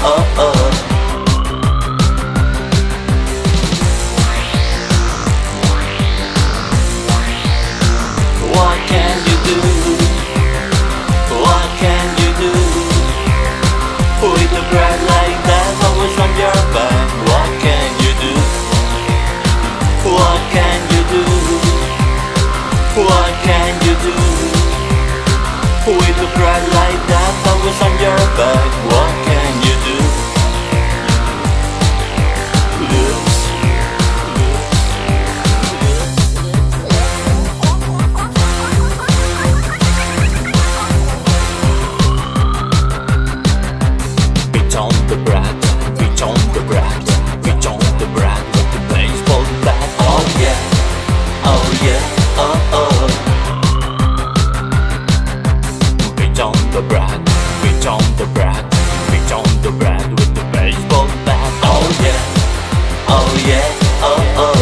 oh, oh. What can you do? What can you do? With a pride like that always on your back. What can you do? What can you do? What can you do? With a pride like that always on your back. What can you do? Lose. Beat on the brat, beat on the brat, beat on the brat with the baseball bat. Oh yeah, oh yeah, oh oh. Beat on the brat, beat on the brat, beat on the brat with the baseball bat. Oh yeah, oh yeah, oh oh.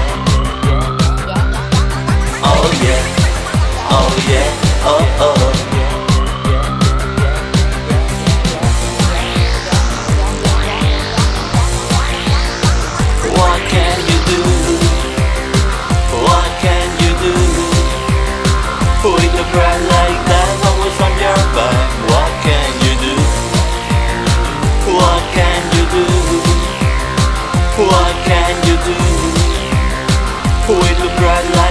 Oh yeah, oh yeah, oh oh. What can you do? What can you do? With a pride like that always on your back. What can you do? What can you do? What can you do? With a pride like